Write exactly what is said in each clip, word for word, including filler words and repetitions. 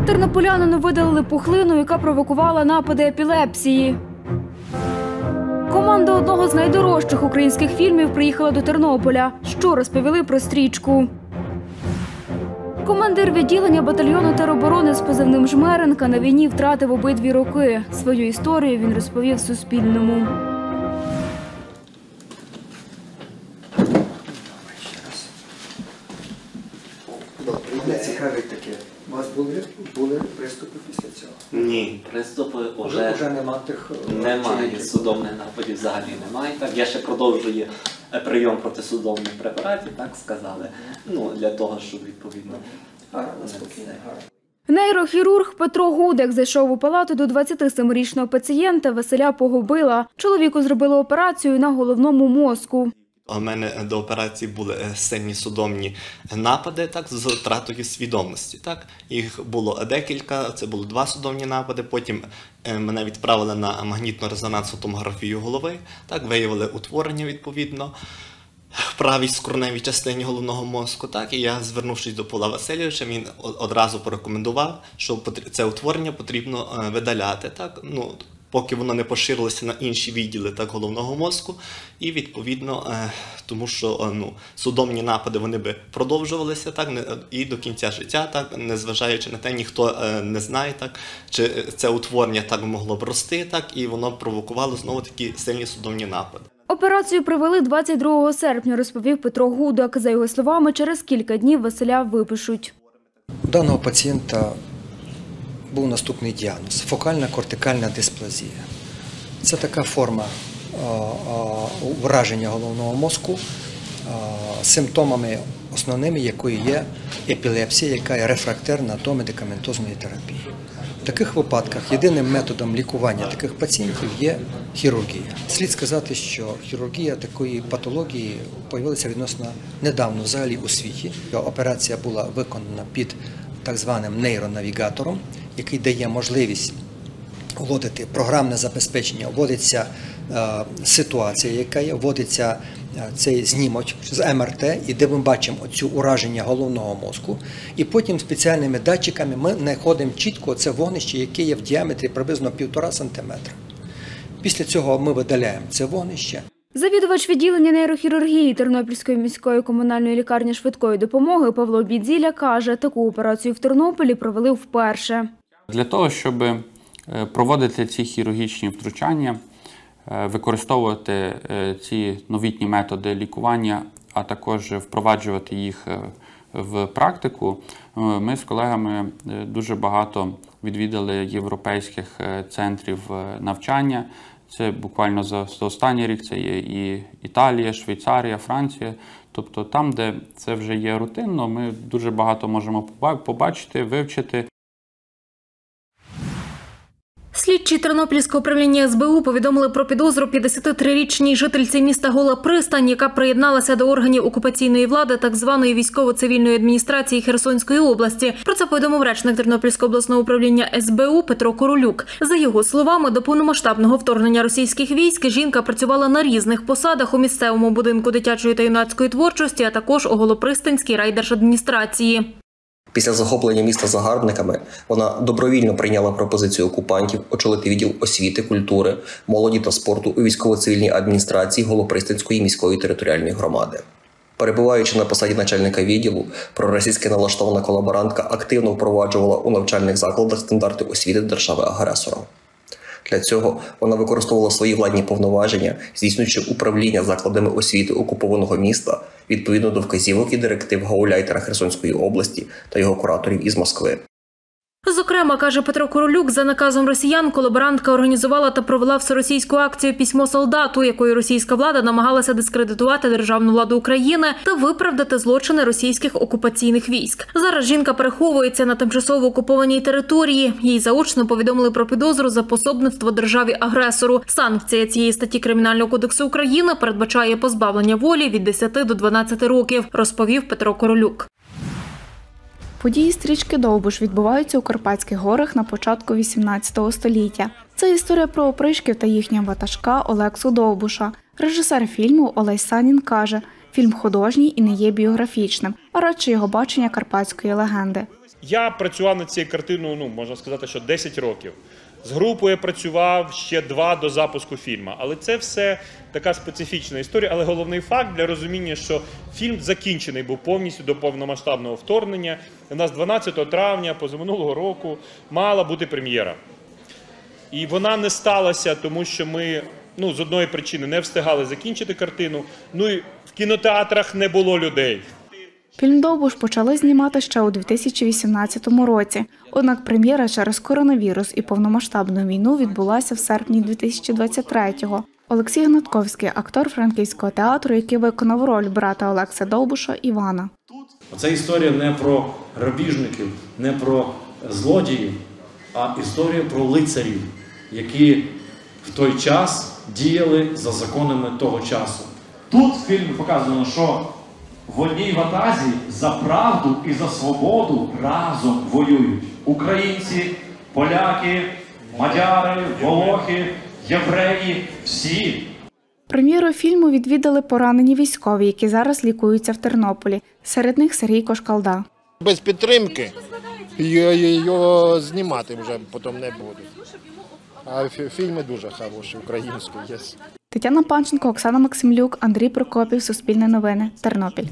Тернополянину видалили пухлину, яка провокувала напади епілепсії. Команда одного з найдорожчих українських фільмів приїхала до Тернополя. Що розповіли про стрічку? Командир відділення батальйону тероборони з позивним «Жмеренка» на війні втратив обидві руки. Свою історію він розповів Суспільному. Мене цікавить таке. У вас були, були приступи після цього? Ні, приступи вже, вже нема тих... Немає, судомних нападів взагалі немає. Так, я ще продовжую прийом протисудомних препаратів, так сказали, ну, для того, щоб відповідно... Гарно, спокійно, гарно. Нейрохірург Петро Гудек зайшов у палату до двадцятисемирічного пацієнта Василя Погубила. Чоловіку зробили операцію на головному мозку. У мене до операції були сильні судомні напади, так, з втратою свідомості. Так. Їх було декілька, це були два судомні напади, потім мене відправили на магнітно-резонансну томографію голови, так, виявили утворення відповідно в правій скроневій частині головного мозку. Так, і я, звернувшись до Павла Васильовича, він одразу порекомендував, що це утворення потрібно видаляти. Так. Ну, поки воно не поширилося на інші відділи так, головного мозку. І відповідно, тому що ну, судомні напади вони би продовжувалися так, і до кінця життя, так, незважаючи на те, ніхто не знає, так, чи це утворення так могло б рости, так, і воно провокувало знову такі сильні судомні напади. Операцію провели двадцять другого серпня, розповів Петро Гудек. За його словами, через кілька днів Василя випишуть. У даного пацієнта був наступний діагноз – фокальна кортикальна дисплазія. Це така форма враження головного мозку, симптомами основними якої є епілепсія, яка є рефрактерна до медикаментозної терапії. В таких випадках єдиним методом лікування таких пацієнтів є хірургія. Слід сказати, що хірургія такої патології з'явилася відносно недавно взагалі у світі. Операція була виконана під так званим нейронавігатором, який дає можливість вводити програмне забезпечення, вводиться е, ситуація, яка є, вводиться е, цей знімок з ем ер те, і де ми бачимо оцю ураження головного мозку. І потім спеціальними датчиками ми знаходимо чітко це вогнище, яке є в діаметрі приблизно півтора сантиметра. Після цього ми видаляємо це вогнище. Завідувач відділення нейрохірургії Тернопільської міської комунальної лікарні швидкої допомоги Павло Бідзіля каже, таку операцію в Тернополі провели вперше. Для того, щоб проводити ці хірургічні втручання, використовувати ці новітні методи лікування, а також впроваджувати їх в практику, ми з колегами дуже багато відвідали європейських центрів навчання. Це буквально за останній рік це є і Італія, Швейцарія, Франція. Тобто там, де це вже є рутинно, ми дуже багато можемо побачити, вивчити. Слідчі Тернопільського управління ес бе у повідомили про підозру п'ятдесятитрирічній жительці міста Гола Пристань, яка приєдналася до органів окупаційної влади так званої військово-цивільної адміністрації Херсонської області. Про це повідомив речник Тернопільського обласного управління ес бе у Петро Королюк. За його словами, до повномасштабного вторгнення російських військ жінка працювала на різних посадах у місцевому будинку дитячої та юнацької творчості, а також у Голопристанській райдержадміністрації. Після захоплення міста загарбниками вона добровільно прийняла пропозицію окупантів очолити відділ освіти, культури, молоді та спорту у військово-цивільній адміністрації Голопристанської міської територіальної громади. Перебуваючи на посаді начальника відділу, проросійськи налаштована колаборантка активно впроваджувала у навчальних закладах стандарти освіти держави-агресора. Для цього вона використовувала свої владні повноваження, здійснюючи управління закладами освіти окупованого міста відповідно до вказівок і директив гауляйтера Херсонської області та його кураторів із Москви. Зокрема, каже Петро Королюк, за наказом росіян колаборантка організувала та провела всеросійську акцію «Письмо солдату», якою російська влада намагалася дискредитувати державну владу України та виправдати злочини російських окупаційних військ. Зараз жінка переховується на тимчасово окупованій території. Їй заочно повідомили про підозру за пособництво державі-агресору. Санкція цієї статті Кримінального кодексу України передбачає позбавлення волі від десяти до дванадцяти років, розповів Петро Королюк. Події стрічки «Довбуш» відбуваються у Карпатських горах на початку вісімнадцятого століття. Це історія про опришків та їхнього ватажка Олексу Довбуша. Режисер фільму Олесь Санін каже, фільм художній і не є біографічним, а радше його бачення карпатської легенди. Я працював над цією картиною, ну, можна сказати, що десять років. З групою я працював ще два до запуску фільму. Але це все така специфічна історія. Але головний факт для розуміння, що фільм закінчений був повністю до повномасштабного вторгнення. У нас дванадцятого травня позаминулого року мала бути прем'єра. І вона не сталася, тому що ми, ну, з одної причини не встигали закінчити картину, ну і в кінотеатрах не було людей. Фільм «Довбуш» почали знімати ще у дві тисячі вісімнадцятому році. Однак прем'єра через коронавірус і повномасштабну війну відбулася в серпні дві тисячі двадцять третього. Олексій Гнатковський – актор Франківського театру, який виконав роль брата Олекса Довбуша Івана. Це історія не про грабіжників, не про злодіїв, а історія про лицарів, які в той час діяли за законами того часу. Тут в фільмі показано, що в одній ватазі за правду і за свободу разом воюють українці, поляки, мадяри, волохи, євреї, всі. Прем'єру фільму відвідали поранені військові, які зараз лікуються в Тернополі. Серед них Сергій Кошкалда. Без підтримки його знімати вже потім не будуть. А фільми дуже хороші, українські є. Тетяна Панченко, Оксана Максимлюк, Андрій Прокопів, Суспільне новини, Тернопіль.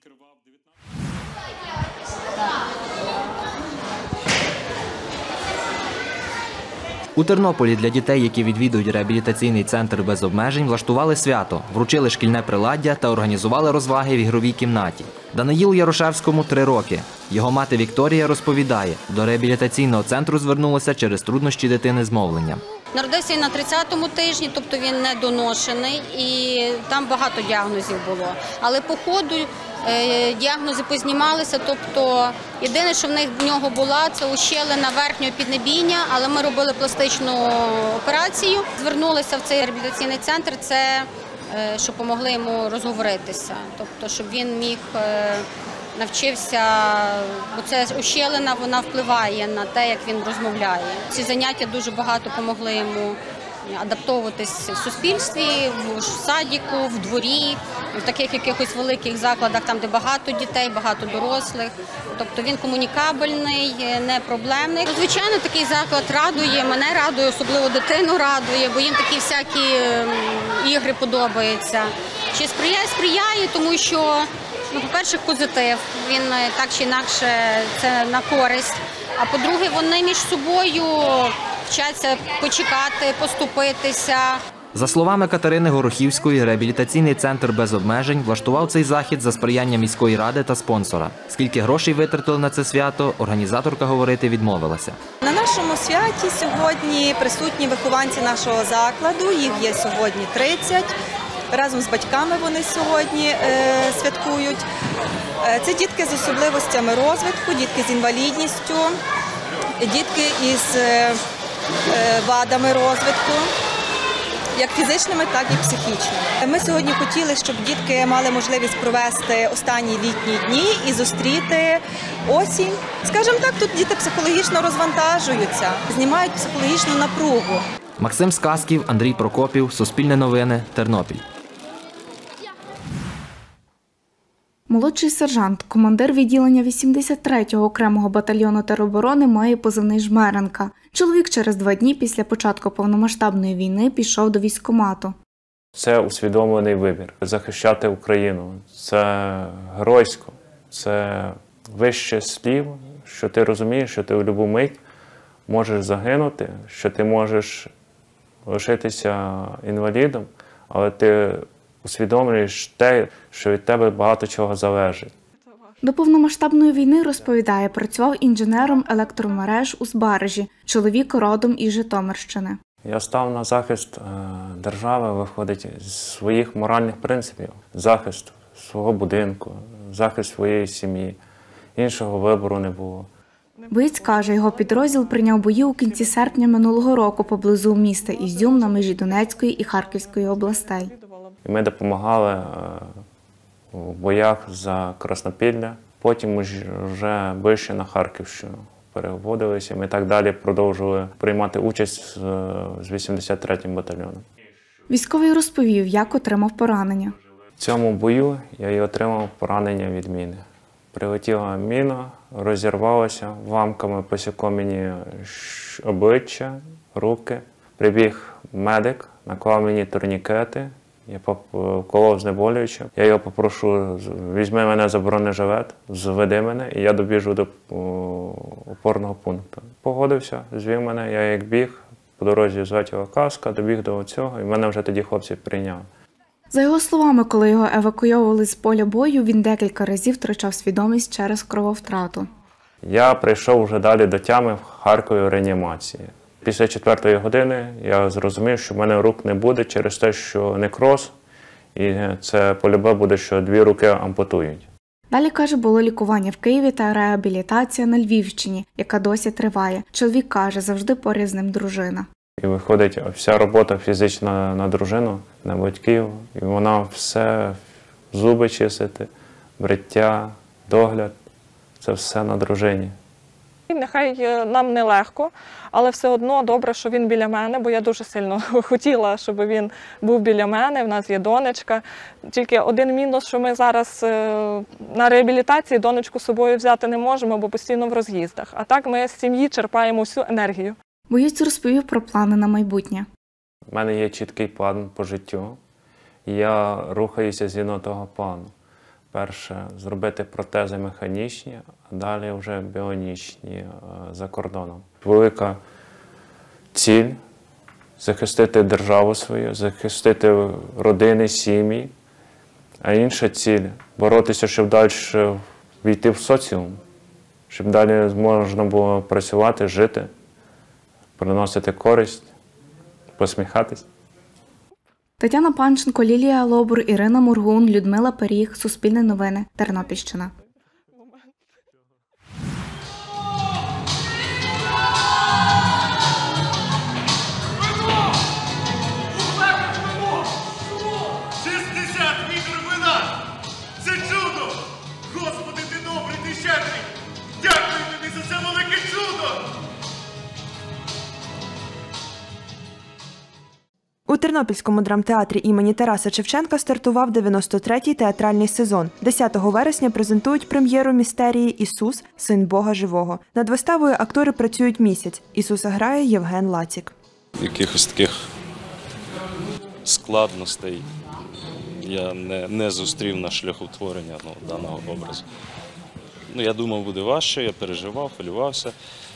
У Тернополі для дітей, які відвідують реабілітаційний центр без обмежень, влаштували свято, вручили шкільне приладдя та організували розваги в ігровій кімнаті. Даниїлу Ярошевському три роки. Його мати Вікторія розповідає, до реабілітаційного центру звернулася через труднощі дитини з мовленням. Народився він на тридцятому тижні, тобто він недоношений, і там багато діагнозів було. Але по ходу е, діагнози познімалися, тобто єдине, що в них в нього була, це ущелина верхнього піднебіння, але ми робили пластичну операцію. Звернулися в цей реабілітаційний центр, це е, щоб допомогли йому розговоритися, тобто щоб він міг... Е, навчився, бо це ущелина, вона впливає на те, як він розмовляє. Ці заняття дуже багато допомогли йому адаптовуватись в суспільстві, в садіку, в дворі, в таких якихось великих закладах, там, де багато дітей, багато дорослих. Тобто він комунікабельний, не проблемний. Звичайно, такий заклад радує, мене радує, особливо дитину радує, бо їм такі всякі ігри подобаються. Чи сприяє? Сприяє, тому що ну, по-перше, позитив, він так чи інакше це на користь. А по-друге, вони між собою вчаться почекати, поступитися. За словами Катерини Горохівської, реабілітаційний центр без обмежень влаштував цей захід за сприяння міської ради та спонсора. Скільки грошей витратили на це свято, організаторка говорити відмовилася. На нашому святі сьогодні присутні вихованці нашого закладу, їх є сьогодні тридцять. Разом з батьками вони сьогодні е, святкують. Е, це дітки з особливостями розвитку, дітки з інвалідністю, дітки із е, вадами розвитку, як фізичними, так і психічними. Ми сьогодні хотіли, щоб дітки мали можливість провести останні літні дні і зустріти осінь. Скажімо так, тут діти психологічно розвантажуються, знімають психологічну напругу. Максим Сказків, Андрій Прокопів, Суспільне новини, Тернопіль. Молодший сержант, командир відділення вісімдесят третього окремого батальйону тероборони має позивний «Жмеренка». Чоловік через два дні після початку повномасштабної війни пішов до військкомату. Це усвідомлений вибір. Захищати Україну – це геройсько, це вище слів, що ти розумієш, що ти в будь-яку мить можеш загинути, що ти можеш лишитися інвалідом, але ти усвідомлюєш те, що від тебе багато чого залежить. До повномасштабної війни, розповідає, працював інженером електромереж у Збаражі. Чоловік родом із Житомирщини. Я став на захист держави, виходить, з своїх моральних принципів. Захист свого будинку, захист своєї сім'ї. Іншого вибору не було. Боєць каже, його підрозділ прийняв бої у кінці серпня минулого року поблизу міста Ізюм на межі Донецької і Харківської областей. Ми допомагали в боях за Краснопілля, потім вже ближче на Харківщину переводилися. Ми так далі продовжували приймати участь з вісімдесят третім батальйоном. Військовий розповів, як отримав поранення. В цьому бою я і отримав поранення від міни. Прилетіла міна, розірвалася, ламками посікло мені обличчя, руки. Прибіг медик, наклав мені турнікети, я вколов знеболюючи. Я його попрошу, візьми мене за бронежилет, зведи мене, і я добіжу до опорного пункту. Погодився, звів мене, я як біг, по дорозі злетіла каска, добіг до цього, і мене вже тоді хлопці прийняли. За його словами, коли його евакуйовували з поля бою, він декілька разів втрачав свідомість через крововтрату. Я прийшов вже далі до тями в Харкові в реанімації. Після четвертої години я зрозумів, що в мене рук не буде через те, що некроз, і це по-любе буде, що дві руки ампутують. Далі, каже, було лікування в Києві та реабілітація на Львівщині, яка досі триває. Чоловік каже, завжди поряд з ним дружина. І виходить вся робота фізична на дружину, на батьків, і вона все, зуби чистити, бриття, догляд, це все на дружині. Нехай нам нелегко, але все одно добре, що він біля мене, бо я дуже сильно хотіла, щоб він був біля мене, в нас є донечка. Тільки один мінус, що ми зараз на реабілітації донечку з собою взяти не можемо, бо постійно в роз'їздах. А так ми з сім'ї черпаємо всю енергію. Боєць розповів про плани на майбутнє. У мене є чіткий план по життю, і я рухаюся згідно того плану. Перше – зробити протези механічні, а далі вже біонічні за кордоном. Велика ціль – захистити державу свою, захистити родини, сім'ї. А інша ціль – боротися, щоб далі війти в соціум, щоб далі можна було працювати, жити, приносити користь, посміхатись. Тетяна Панченко, Лілія Лобур, Ірина Мургун, Людмила Періг. Суспільне новини. Тернопільщина. шістдесят літрів вина! Це чудо! Господи, ти добрий, ти щедрий! Дякую тобі за це велике чудо! У Тернопільському драмтеатрі імені Тараса Шевченка стартував дев'яносто третій театральний сезон. десятого вересня презентують прем'єру містерії «Ісус – Син Бога Живого». Над виставою актори працюють місяць. Ісуса грає Євген Лацік. Якихось таких складностей я не, не зустрів на шляху творення ну, даного образу. Ну, я думав, буде важче, я переживав, хвилювався,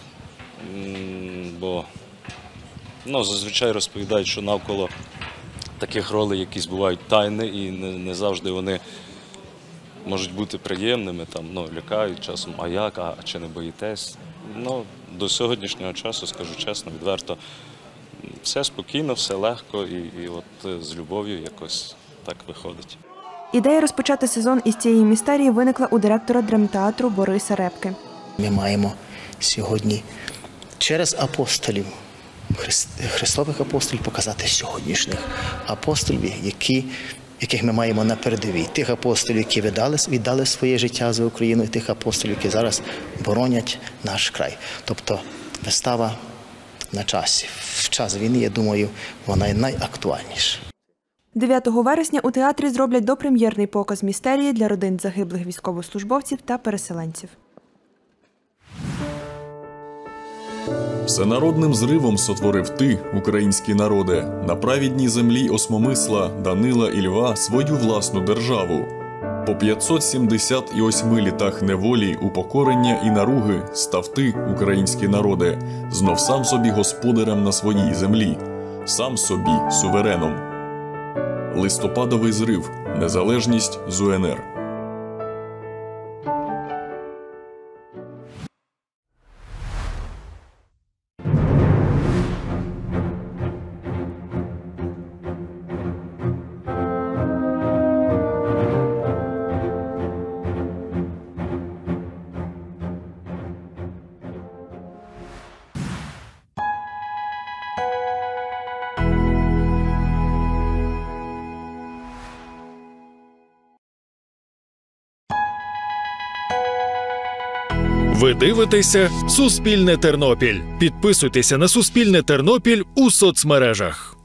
бо ну, зазвичай розповідають, що навколо таких ролей якісь бувають тайни і не, не завжди вони можуть бути приємними, там, ну, лякають часом, а як, а чи не боїтесь. Ну, до сьогоднішнього часу, скажу чесно, відверто, все спокійно, все легко і, і от з любов'ю якось так виходить. Ідея розпочати сезон із цієї містерії виникла у директора драмтеатру Бориса Репки. Ми маємо сьогодні через апостолів, Христових апостолів показати сьогоднішніх апостолів, які, яких ми маємо на передовій. Тих апостолів, які віддали, віддали своє життя за Україну, і тих апостолів, які зараз боронять наш край. Тобто вистава на часі. В час війни, я думаю, вона найактуальніша. дев'ятого вересня у театрі зроблять допрем'єрний показ містерії для родин загиблих військовослужбовців та переселенців. Всенародним зривом сотворив ти, українські народе, на правідній землі Осмомисла, Данила і Льва свою власну державу. По п'ятсот сімдесят восьми літах неволі, упокорення і наруги став ти, українські народе, знов сам собі господарем на своїй землі, сам собі сувереном. Листопадовий зрив. Незалежність з У Ен Ер. Ви дивитеся «Суспільне Тернопіль». Підписуйтеся на «Суспільне Тернопіль» у соцмережах.